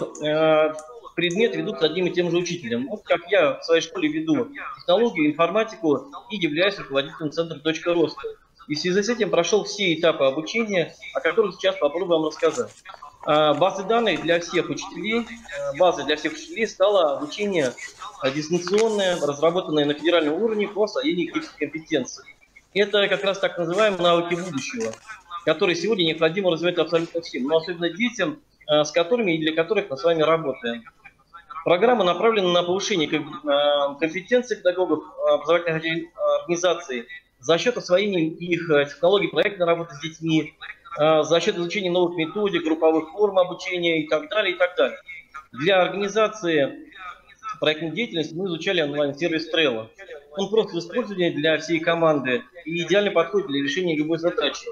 предмет ведут с одним и тем же учителем. Вот как я в своей школе веду технологию, информатику и являюсь руководителем Центра точка роста. И в связи с этим прошел все этапы обучения, о которых сейчас попробую вам рассказать. Базой данных для всех учителей, базой для всех учителей стало обучение дистанционное, разработанное на федеральном уровне по освоению этих компетенций. Это как раз так называемые навыки будущего, которые сегодня необходимо развивать абсолютно всем, но особенно детям, с которыми и для которых мы с вами работаем. Программа направлена на повышение компетенций педагогов образовательных организаций за счет освоения их технологий проектной работы с детьми, за счет изучения новых методик, групповых форм обучения и так далее, и так далее. Для организации проектной деятельности мы изучали онлайн-сервис Trello. Он просто использован для всей команды и идеально подходит для решения любой задачи.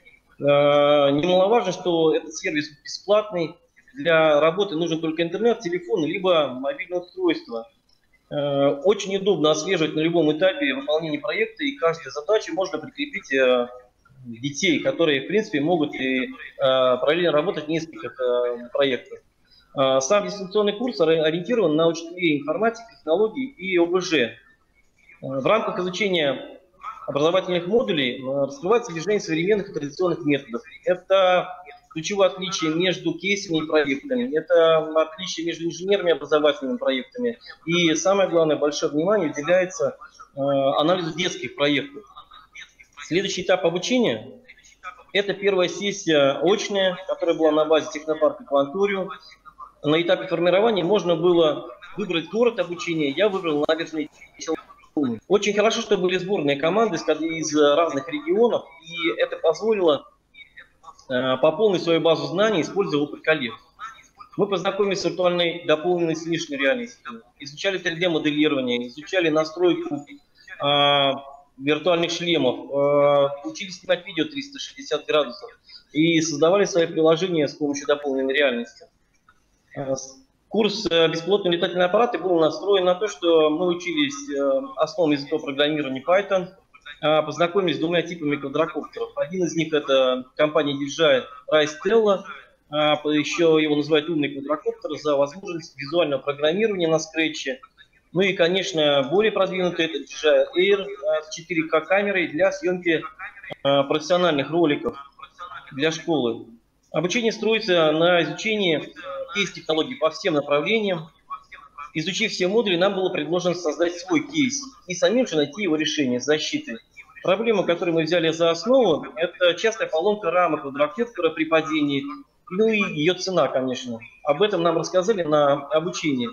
Немаловажно, что этот сервис бесплатный, для работы нужен только интернет, телефон, либо мобильное устройство. Очень удобно отслеживать на любом этапе выполнения проекта, и каждой задаче можно прикрепить детей, которые, в принципе, могут и э, параллельно работать в нескольких э, проектах. Э, сам дистанционный курс ориентирован на учителей информатики, технологий и О Б Ж. Э, в рамках изучения образовательных модулей э, раскрывается содержание современных и традиционных методов. Это ключевое отличие между кейсами и проектами, это отличие между инженерными образовательными проектами. И самое главное, большое внимание уделяется э, анализу детских проектов. Следующий этап обучения – это первая сессия очная, которая была на базе технопарка Кванториум. На этапе формирования можно было выбрать город обучения, я выбрал Набережные Челны. Очень хорошо, что были сборные команды из разных регионов, и это позволило пополнить свою базу знаний, используя опыт коллег. Мы познакомились с виртуальной дополненной с внешней реальностью, изучали три дэ моделирование, изучали настройку виртуальных шлемов, э, учились снимать видео триста шестьдесят градусов и создавали свои приложения с помощью дополненной реальности. Э, курс э, «Беспилотные летательные аппараты» был настроен на то, что мы учились э, основам языкового программирования Python, э, познакомились с двумя типами квадрокоптеров. Один из них – это компания ди джей ай Stella, э, еще его называют «умный квадрокоптер» за возможность визуального программирования на скретче. Ну и, конечно, более продвинутый это ди джей ай Air с четыре ка камерой для съемки э, профессиональных роликов для школы. Обучение строится на изучении кейс-технологий по всем направлениям. Изучив все модули, нам было предложено создать свой кейс и самим же найти его решение защиты. Проблема, которую мы взяли за основу, это частая поломка рамок квадрокоптера при падении, ну и ее цена, конечно. Об этом нам рассказали на обучении.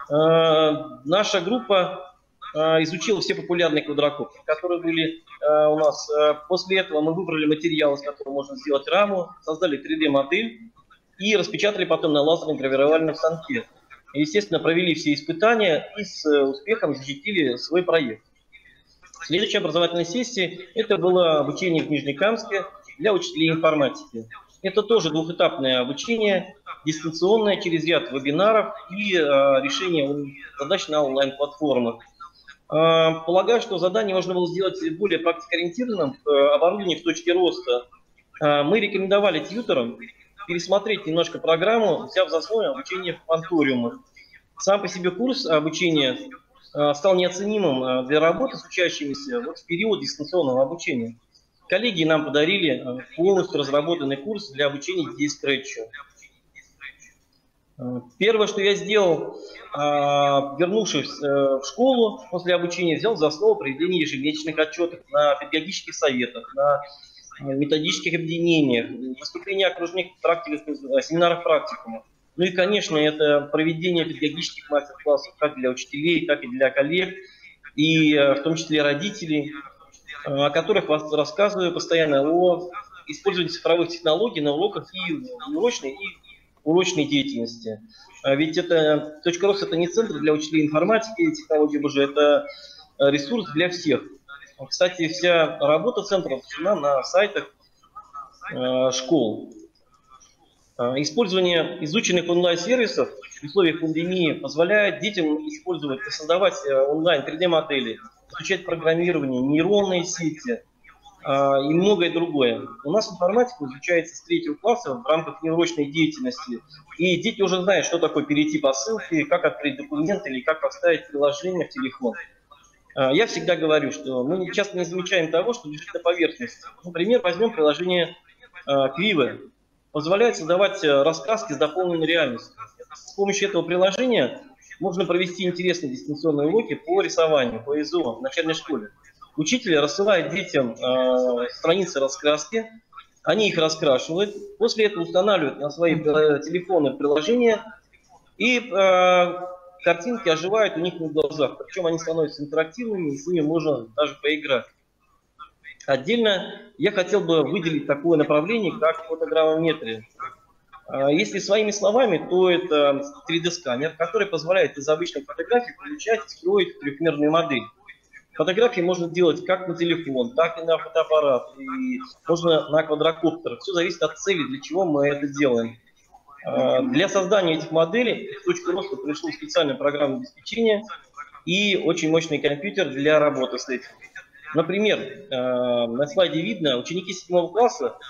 Э, наша группа э, изучила все популярные квадрокоптеры, которые были э, у нас. После этого мы выбрали материал, из которого можно сделать раму, создали три дэ модель и распечатали потом на лазерном гравировальном станке. естественно, провели все испытания и с успехом защитили свой проект. Следующая образовательная сессия – это было обучение в Нижнекамске для учителей информатики. Это тоже двухэтапное обучение, дистанционное через ряд вебинаров и э, решение задач на онлайн-платформах. Э, полагаю, что задание можно было сделать более практикоориентированным к э, оборудованию в точке роста. Э, мы рекомендовали тьюторам пересмотреть немножко программу, взяв за основу обучение в Панториумах. Сам по себе курс обучения э, стал неоценимым для работы с учащимися вот в период дистанционного обучения. Коллеги нам подарили полностью разработанный курс для обучения детей скретчу. Первое, что я сделал, вернувшись в школу после обучения, взял за основу проведение ежемесячных отчетов на педагогических советах, на методических объединениях, выступления окружных практик, семинарах практикумов. Ну и, конечно, это проведение педагогических мастер-классов как для учителей, так и для коллег, и в том числе родителей, о которых рассказываю постоянно, о использовании цифровых технологий на уроках и урочной, и урочной деятельности. Ведь это точка роста — это не центр для учителей информатики, технологий уже, это ресурс для всех. Кстати, вся работа центра размещена на сайтах э, школ. Использование изученных онлайн-сервисов в условиях пандемии позволяет детям использовать и создавать онлайн три дэ модели, изучать программирование, нейронные сети а, и многое другое. У нас информатика изучается с третьего класса в рамках неурочной деятельности. И дети уже знают, что такое перейти по ссылке, как открыть документ или как поставить приложение в телефон. А, я всегда говорю, что мы часто не замечаем того, что лежит на поверхности. Например, возьмем приложение а, Квивы. Позволяет создавать раскраски с дополненной реальностью. С помощью этого приложения можно провести интересные дистанционные уроки по рисованию, по ИЗО в начальной школе. Учитель рассылает детям э, страницы раскраски, они их раскрашивают, после этого устанавливают на свои телефоны приложения, и э, картинки оживают у них на глазах. Причем они становятся интерактивными, и с ними можно даже поиграть. Отдельно я хотел бы выделить такое направление, как фотограмметрия. Если своими словами, то это три дэ сканер, который позволяет из обычных фотографий получать и строить трехмерную модель. Фотографии можно делать как на телефон, так и на фотоаппарат, и можно на квадрокоптер. Все зависит от цели, для чего мы это делаем. Для создания этих моделей в точку роста пришло специальное программное обеспечение и очень мощный компьютер для работы с этим. Например, на слайде видно, ученики седьмого класса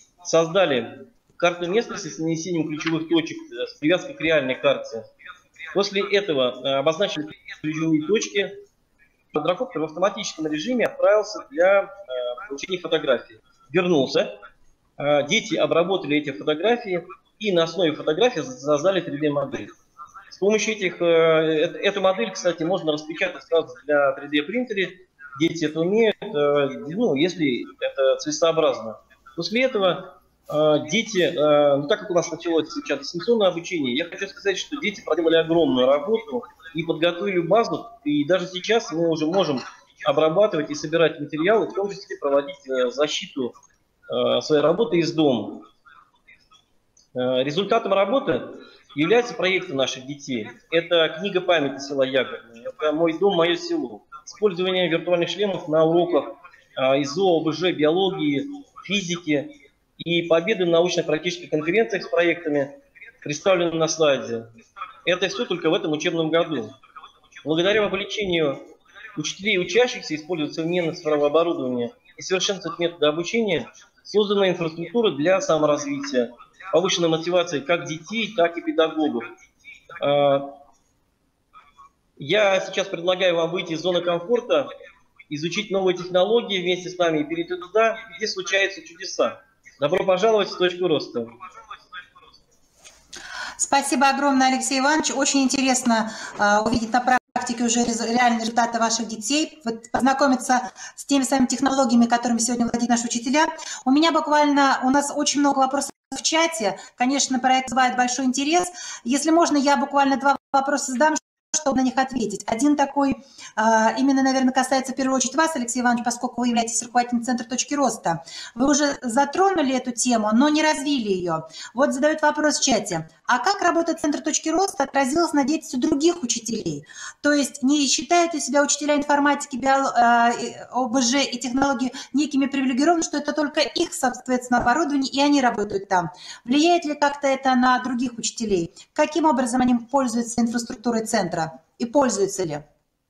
создали карту местности с нанесением ключевых точек с привязкой к реальной карте. После этого обозначили ключевые точки. Квадрокоптер в автоматическом режиме отправился для получения фотографий. Вернулся. Дети обработали эти фотографии и на основе фотографий создали три дэ модель. С помощью этих, эту модель, кстати, можно распечатать сразу для три дэ принтере. Дети это умеют, ну, если это целесообразно. После этого дети, ну, так как у нас началось сейчас дистанционное обучение, я хочу сказать, что дети проделали огромную работу и подготовили базу, и даже сейчас мы уже можем обрабатывать и собирать материалы, в том числе проводить защиту своей работы из дома. Результатом работы является проект наших детей. Это книга памяти села Ягодное, это «Мой дом, мое село». Использование виртуальных шлемов на уроках ИЗО, ОБЖ, биологии, физики и победы в научно-практических конференциях с проектами представлены на слайде. Это все только в этом учебном году. Благодаря вовлечению учителей и учащихся используют современное цифровое оборудование и совершенствуют методы обучения, создана инфраструктура для саморазвития, повышенной мотивации как детей, так и педагогов. Я сейчас предлагаю вам выйти из зоны комфорта, изучить новые технологии вместе с нами и перейти туда, где случаются чудеса. Добро пожаловать в точку роста. Спасибо огромное, Алексей Иванович. Очень интересно uh, увидеть на практике уже реальные результаты ваших детей, вот, познакомиться с теми самыми технологиями, которыми сегодня владеют наши учителя. У меня буквально, у нас очень много вопросов в чате. Конечно, проект вызывает большой интерес. Если можно, я буквально два вопроса задам, чтобы на них ответить. Один такой, именно, наверное, касается в первую очередь вас, Алексей Иванович, поскольку вы являетесь руководителем Центра «Точки роста». Вы уже затронули эту тему, но не развили ее. Вот задают вопрос в чате. А как работа Центра «Точки роста» отразилась на деятельности других учителей? То есть не считают ли себя учителя информатики, био, ОБЖ и технологии некими привилегированными, что это только их, соответственно, оборудование, и они работают там? Влияет ли как-то это на других учителей? Каким образом они пользуются инфраструктурой центра? И пользуются ли?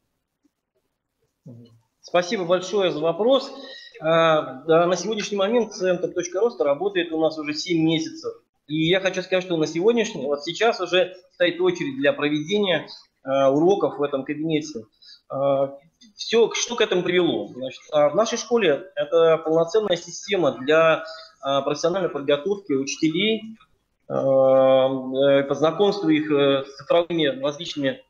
Спасибо большое за вопрос. На сегодняшний момент Центр «Точка роста» работает у нас уже семь месяцев. И я хочу сказать, что на сегодняшний, вот сейчас уже стоит очередь для проведения уроков в этом кабинете. Все, что к этому привело? Значит, в нашей школе это полноценная система для профессиональной подготовки учителей, по знакомству их с цифровыми различными...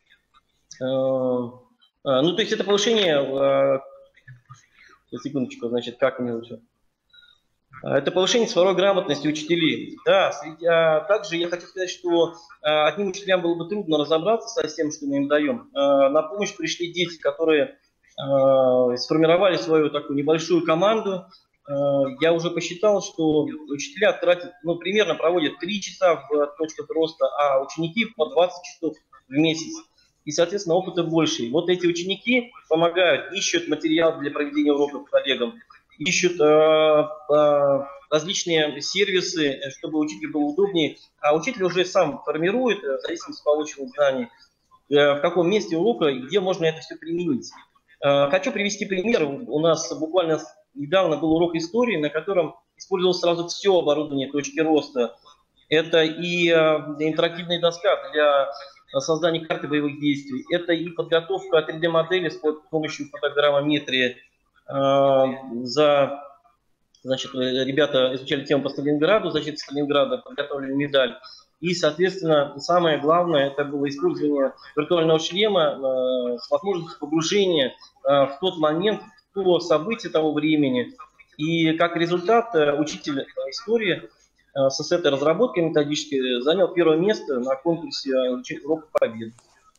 Ну, то есть это повышение... Секундочку, значит, как мне лучше? Это повышение цифровой грамотности учителей. Да, также я хочу сказать, что одним учителям было бы трудно разобраться со всем, что мы им даем. На помощь пришли дети, которые сформировали свою такую небольшую команду. Я уже посчитал, что учителя тратят, ну, примерно проводят три часа в точках роста, а ученики по двадцать часов в месяц. И, соответственно, опыта больше. И вот эти ученики помогают, ищут материал для проведения уроков коллегам, ищут э, э, различные сервисы, чтобы учителю было удобнее. А учитель уже сам формирует, в зависимости от полученных знаний, э, в каком месте урока и где можно это все применить. Э, хочу привести пример. У нас буквально недавно был урок истории, на котором использовалось сразу все оборудование точки роста. Это и э, интерактивная доска для создания карты боевых действий, это и подготовка три дэ модели с помощью фотограммометрии. Э, за, значит, ребята изучали тему по Сталинграду, защита Сталинграда, подготовили медаль. И, соответственно, самое главное, это было использование виртуального шлема э, с возможностью погружения э, в тот момент, в то событие того времени. И как результат, э, учитель истории с этой разработкой методической занял первое место на конкурсе «Урок Победы».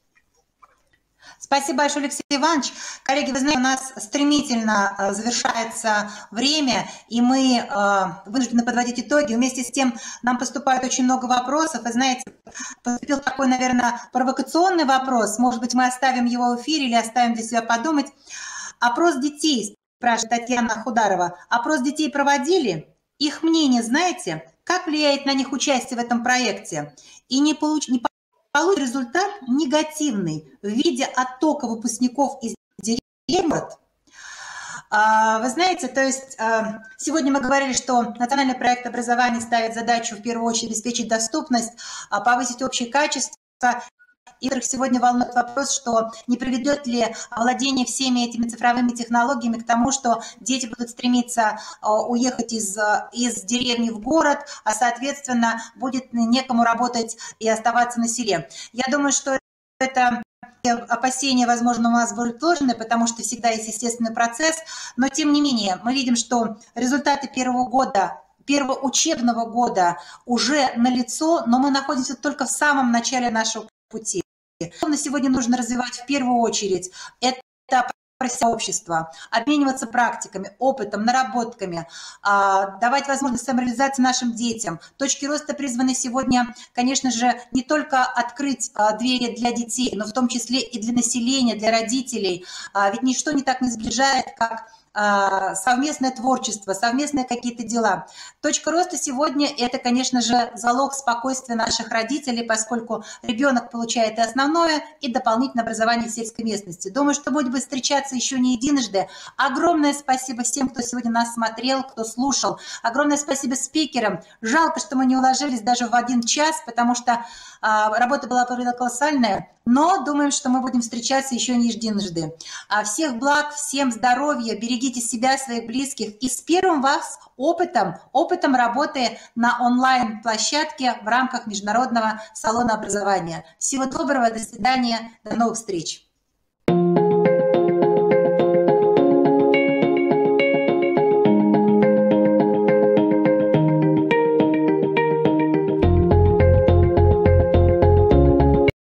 Спасибо большое, Алексей Иванович. Коллеги, вы знаете, у нас стремительно завершается время, и мы вынуждены подводить итоги. Вместе с тем нам поступает очень много вопросов. Вы знаете, поступил такой, наверное, провокационный вопрос. Может быть, мы оставим его в эфире или оставим для себя подумать. Опрос детей, спрашивает Татьяна Хударова. Опрос детей проводили? Их мнение знаете? Как влияет на них участие в этом проекте? И не получить не получит результат негативный в виде оттока выпускников из деревень. Вы знаете, то есть сегодня мы говорили, что национальный проект образования ставит задачу в первую очередь обеспечить доступность, повысить общее качество. И сегодня волнует вопрос, что не приведет ли владение всеми этими цифровыми технологиями к тому, что дети будут стремиться уехать из, из деревни в город, а, соответственно, будет некому работать и оставаться на селе. Я думаю, что это опасения, возможно, у нас будут ложны, потому что всегда есть естественный процесс, но, тем не менее, мы видим, что результаты первого года, первого учебного года уже налицо, но мы находимся только в самом начале нашего пути. На сегодня нужно развивать в первую очередь это сообщество, обмениваться практиками, опытом, наработками, давать возможность самореализации нашим детям. Точки роста призваны сегодня, конечно же, не только открыть двери для детей, но в том числе и для населения, для родителей. Ведь ничто не так не сближает, как совместное творчество, совместные какие-то дела. Точка роста сегодня – это, конечно же, залог спокойствия наших родителей, поскольку ребенок получает и основное, и дополнительное образование в сельской местности. Думаю, что будем встречаться еще не единожды. Огромное спасибо всем, кто сегодня нас смотрел, кто слушал. Огромное спасибо спикерам. Жалко, что мы не уложились даже в один час, потому что а, работа была колоссальная. Но думаем, что мы будем встречаться еще не единожды. Всех благ, всем здоровья, берегите себя, своих близких. И с первым вас опытом, опытом работы на онлайн-площадке в рамках Международного салона образования. Всего доброго, до свидания, до новых встреч.